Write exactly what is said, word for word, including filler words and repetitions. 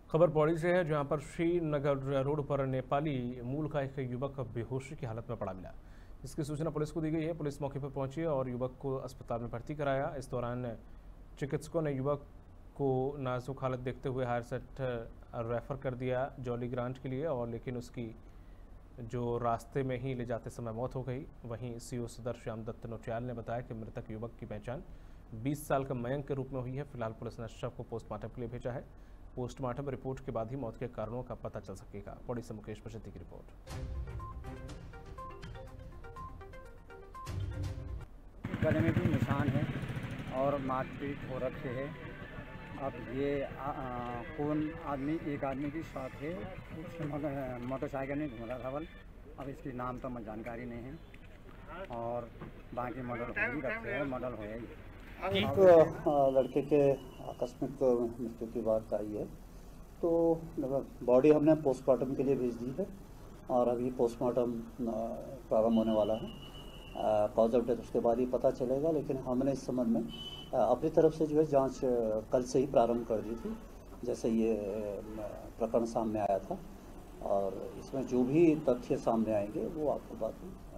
खबर पौड़ी से है, जहां पर श्रीनगर रोड पर नेपाली मूल का एक युवक बेहोशी की हालत में पड़ा मिला। इसकी सूचना पुलिस को दी गई है। पुलिस मौके पर पहुंची और युवक को अस्पताल में भर्ती कराया। इस दौरान चिकित्सकों ने युवक को नाजुक हालत देखते हुए हायर सेंटर रेफर कर दिया जॉली ग्रांट के लिए, और लेकिन उसकी जो रास्ते में ही ले जाते समय मौत हो गई। वहीं सीओ सदर श्याम दत्त नौटियाल ने बताया कि मृतक युवक की पहचान बीस साल का मयंक के रूप में हुई है। फिलहाल पुलिस ने शव को पोस्टमार्टम के लिए भेजा है। पोस्टमार्टम रिपोर्ट के बाद ही मौत के कारणों का पता चल सकेगा। पौड़ी से मुकेश प्रसिद्धि की रिपोर्ट। गले में भी निशान है और मारपीट हो रखे है। अब ये कौन आदमी, एक आदमी की साथ है, मोटरसाइकिल में घूम रहा था बल। अब इसकी नाम तो मैं जानकारी नहीं है और बाकी मॉडल हो ही रखे है, मॉडल हो ही। तो लड़के के आकस्मिक मृत्यु की बात आई है, तो बॉडी हमने पोस्टमार्टम के लिए भेज दी है और अभी पोस्टमार्टम प्रारंभ होने वाला है। कॉज ऑफ डेथ उसके बाद ही पता चलेगा, लेकिन हमने इस संबंध में अपनी तरफ से जो है जांच कल से ही प्रारंभ कर दी थी, जैसे ये प्रकरण सामने आया था। और इसमें जो भी तथ्य सामने आएंगे वो आपको बाद में